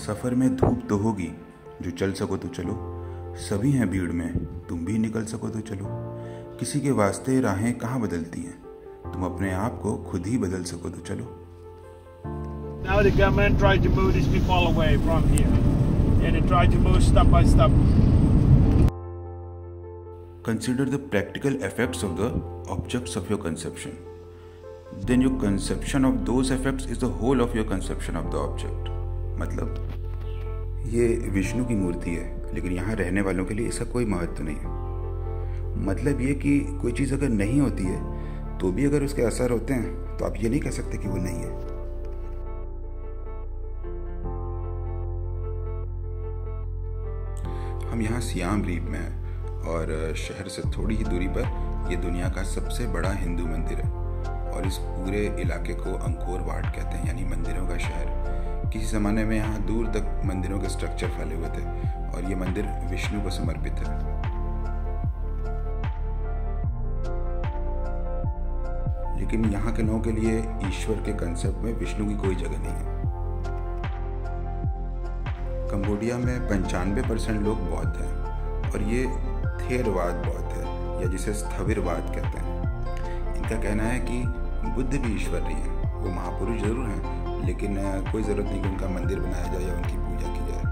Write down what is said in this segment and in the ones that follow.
सफ़र में धूप तो होगी, जो चल सको तो चलो। सभी हैं भीड़ में, तुम भी निकल सको तो चलो। किसी के वास्ते राहें कहाँ बदलती हैं, तुम अपने आप को खुद ही बदल सको तो चलो। Now the government tried to move these people away from here, and they tried to move step by step. Consider the practical effects of the objects of your conception. Then your conception of those effects is the whole of your conception of the object. मतलब ये विष्णु की मूर्ति है, लेकिन यहाँ रहने वालों के लिए इसका कोई महत्व नहीं है। मतलब ये कि कोई चीज़ अगर नहीं होती है तो भी अगर उसके असर होते हैं तो आप ये नहीं कह सकते कि वो नहीं है। हम यहाँ सियाम रीप में हैं और शहर से थोड़ी ही दूरी पर ये दुनिया का सबसे बड़ा हिंदू मंदिर है और इस पूरे इलाके को अंकोर वाट कहते हैं, यानी मंदिरों का शहर। किसी ज़माने में यहाँ दूर तक मंदिरों के स्ट्रक्चर फैले हुए थे और ये मंदिर विष्णु को समर्पित है। लेकिन यहाँ के लोगों के लिए ईश्वर के कंसेप्ट में विष्णु की कोई जगह नहीं है। कंबोडिया में 95% लोग बौद्ध हैं और ये थेरवाद बौद्ध है, या जिसे स्थविरवाद कहते हैं। इनका कहना है कि बुद्ध भी ईश्वर नहीं है, वो महापुरुष जरूर हैं, लेकिन कोई ज़रूरत नहीं कि उनका मंदिर बनाया जाए या उनकी पूजा की जाए।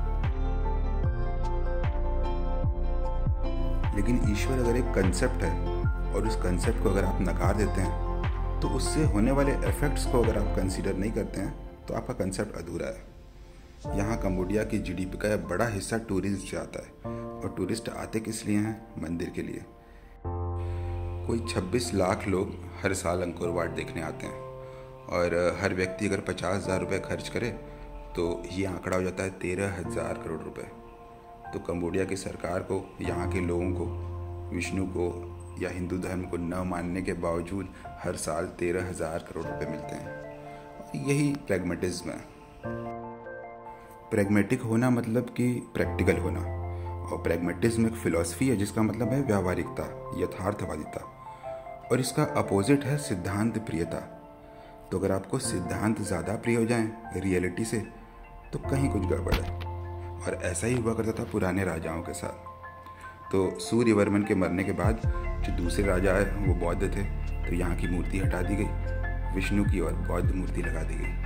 लेकिन ईश्वर अगर एक कंसेप्ट है और उस कंसेप्ट को अगर आप नकार देते हैं तो उससे होने वाले इफेक्ट्स को अगर आप कंसीडर नहीं करते हैं तो आपका कंसेप्ट अधूरा है। यहाँ कंबोडिया की जीडीपी का बड़ा हिस्सा टूरिज्म से आता है और टूरिस्ट आते किस लिए हैं? मंदिर के लिए। कोई 26 लाख लोग हर साल अंकोर वाट देखने आते हैं और हर व्यक्ति अगर 50,000 रुपये खर्च करे तो ये आंकड़ा हो जाता है 13,000 करोड़ रुपए। तो कंबोडिया की सरकार को यहाँ के लोगों को विष्णु को या हिंदू धर्म को न मानने के बावजूद हर साल 13,000 करोड़ रुपए मिलते हैं। और यही प्रैग्मेटिज्म है। प्रैग्मेटिक होना मतलब कि प्रैक्टिकल होना, और प्रैग्मेटिज्म एक फिलॉसफी है जिसका मतलब है व्यावहारिकता, यथार्थवादिता, और इसका अपोजिट है सिद्धांत प्रियता। तो अगर आपको सिद्धांत ज़्यादा प्रिय हो जाएं रियलिटी से तो कहीं कुछ गड़बड़ है। और ऐसा ही हुआ करता था पुराने राजाओं के साथ। तो सूर्यवर्मन के मरने के बाद जो दूसरे राजा आए वो बौद्ध थे, तो यहाँ की मूर्ति हटा दी गई, विष्णु की और बौद्ध मूर्ति लगा दी गई।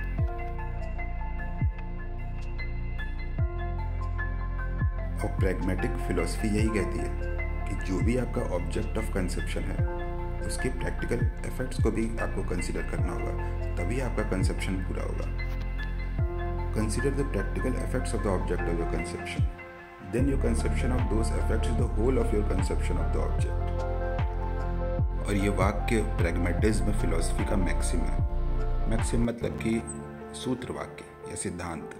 और प्रैग्मेटिक फिलॉसफी यही कहती है कि जो भी आपका ऑब्जेक्ट ऑफ कंसेप्शन है उसके प्रैक्टिकल इफेक्ट्स को भी आपको कंसीडर करना होगा, तभी आपका कंसेप्शन पूरा होगा। Consider the practical effects of the object of the conception, then your conception of those effects is the whole of your conception of the object. और ये वाक्य प्रैग्मेटिज्म फिलॉसफी का मैक्सिम है। मैक्सिम मतलब कि सूत्र वाक्य या सिद्धांत।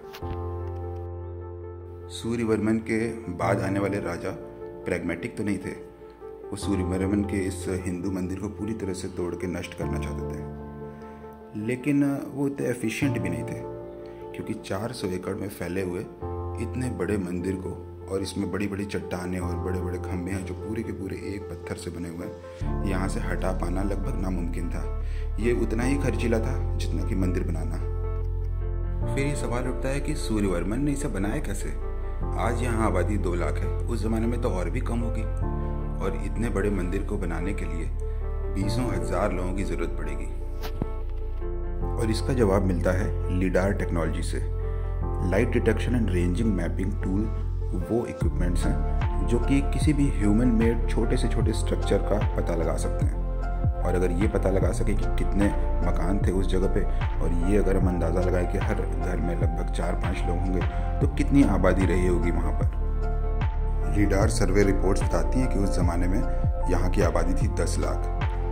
सूर्यवर्मन के बाद आने वाले राजा प्रैग्मेटिक तो नहीं थे, वो सूर्यवर्मन के इस हिंदू मंदिर को पूरी तरह से तोड़ के नष्ट करना चाहते थे। लेकिन वो इतने एफिशिएंट भी नहीं थे, क्योंकि 400 एकड़ में फैले हुए इतने बड़े मंदिर को, और इसमें बड़ी बड़ी चट्टानें और बड़े बड़े खंभे हैं जो पूरे के पूरे एक पत्थर से बने हुए हैं, यहाँ से हटा पाना लगभग नामुमकिन था। ये उतना ही खर्चीला था जितना कि मंदिर बनाना। फिर ये सवाल उठता है कि सूर्यवर्मन ने इसे बनाया कैसे? आज यहाँ आबादी 2 लाख है, उस ज़माने में तो और भी कम होगी, और इतने बड़े मंदिर को बनाने के लिए 20,000 लोगों की ज़रूरत पड़ेगी। और इसका जवाब मिलता है लिडार टेक्नोलॉजी से। Light detection and ranging mapping tool वो इक्विपमेंट्स हैं जो कि किसी भी ह्यूमन मेड छोटे से छोटे स्ट्रक्चर का पता लगा सकते हैं। और अगर ये पता लगा सके कि कितने मकान थे उस जगह पे, और ये अगर हम अंदाज़ा लगाएं कि हर घर में लगभग 4-5 लोग होंगे तो कितनी आबादी रही होगी वहाँ पर। लीडार सर्वे रिपोर्ट्स बताती हैं कि उस ज़माने में यहाँ की आबादी थी 10 लाख।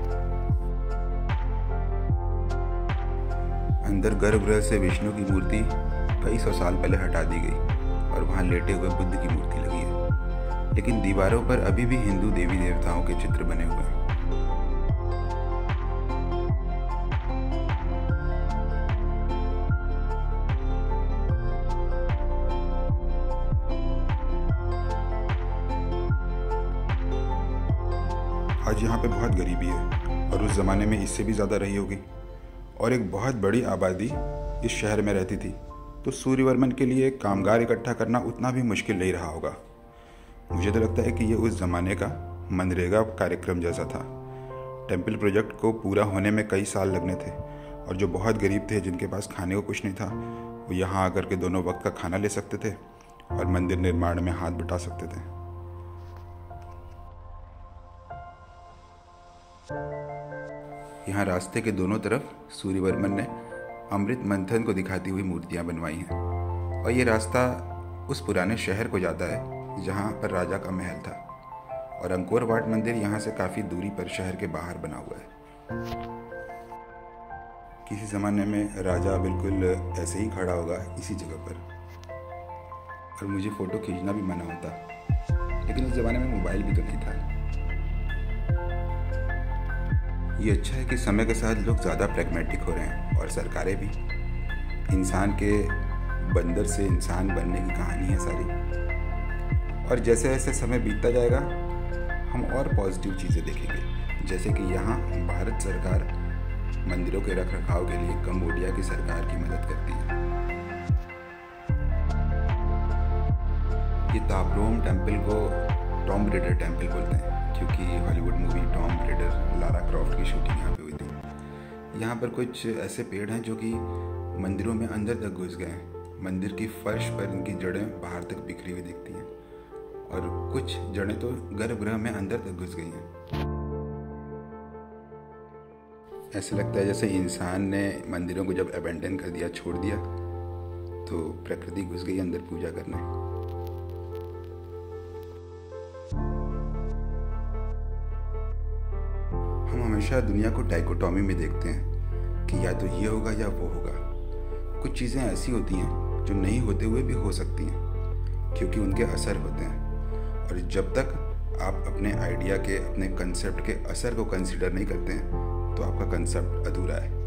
अंदर गर्भगृह से विष्णु की मूर्ति कई 100 साल पहले हटा दी गई और वहाँ लेटे हुए बुद्ध की मूर्ति लगी है, लेकिन दीवारों पर अभी भी हिंदू देवी देवताओं के चित्र बने हुए हैं। आज यहाँ पे बहुत गरीबी है और उस ज़माने में इससे भी ज़्यादा रही होगी, और एक बहुत बड़ी आबादी इस शहर में रहती थी, तो सूर्यवर्मन के लिए कामगार इकट्ठा करना उतना भी मुश्किल नहीं रहा होगा। मुझे तो लगता है कि ये उस ज़माने का मनरेगा कार्यक्रम जैसा था। टेम्पल प्रोजेक्ट को पूरा होने में कई साल लगने थे और जो बहुत गरीब थे, जिनके पास खाने को कुछ नहीं था, वो यहाँ आकर के दोनों वक्त का खाना ले सकते थे और मंदिर निर्माण में हाथ बटा सकते थे। यहाँ रास्ते के दोनों तरफ सूर्यवर्मन ने अमृत मंथन को दिखाती हुई मूर्तियाँ बनवाई हैं और ये रास्ता उस पुराने शहर को जाता है जहाँ पर राजा का महल था और अंकोर वाट मंदिर यहाँ से काफ़ी दूरी पर शहर के बाहर बना हुआ है। किसी ज़माने में राजा बिल्कुल ऐसे ही खड़ा होगा इसी जगह पर और मुझे फ़ोटो खींचना भी मना होता, लेकिन उस ज़माने में मोबाइल भी तो नहीं था। ये अच्छा है कि समय के साथ लोग ज़्यादा प्रैग्मेटिक हो रहे हैं और सरकारें भी। इंसान के बंदर से इंसान बनने की कहानी है सारी। और जैसे जैसे समय बीतता जाएगा हम और पॉजिटिव चीज़ें देखेंगे, जैसे कि यहाँ भारत सरकार मंदिरों के रखरखाव के लिए कंबोडिया की सरकार की मदद करती है। ये तापरोम टेम्पल को टॉम रेडर टेम्पल बोलते हैं क्योंकि Hollywood movie Tomb Raider Lara Croft की शूटिंग यहाँ पे हुई थी। यहाँ पर कुछ ऐसे पेड़ हैं जो कि मंदिरों में अंदर तक घुस गए हैं। मंदिर की फर्श पर इनकी जड़ें बाहर तक बिखरी हुई दिखती हैं और कुछ जड़ें तो गर्भगृह में अंदर तक घुस गई हैं। ऐसे लगता है जैसे इंसान ने मंदिरों को जब अबेंडन कर दिया, छोड़ दिया, तो प्रकृति घुस गई अंदर पूजा करने। हम हमेशा दुनिया को डाइकोटॉमी में देखते हैं कि या तो ये होगा या वो होगा। कुछ चीज़ें ऐसी होती हैं जो नहीं होते हुए भी हो सकती हैं क्योंकि उनके असर होते हैं, और जब तक आप अपने आइडिया के, अपने कंसेप्ट के असर को कंसीडर नहीं करते हैं तो आपका कंसेप्ट अधूरा है।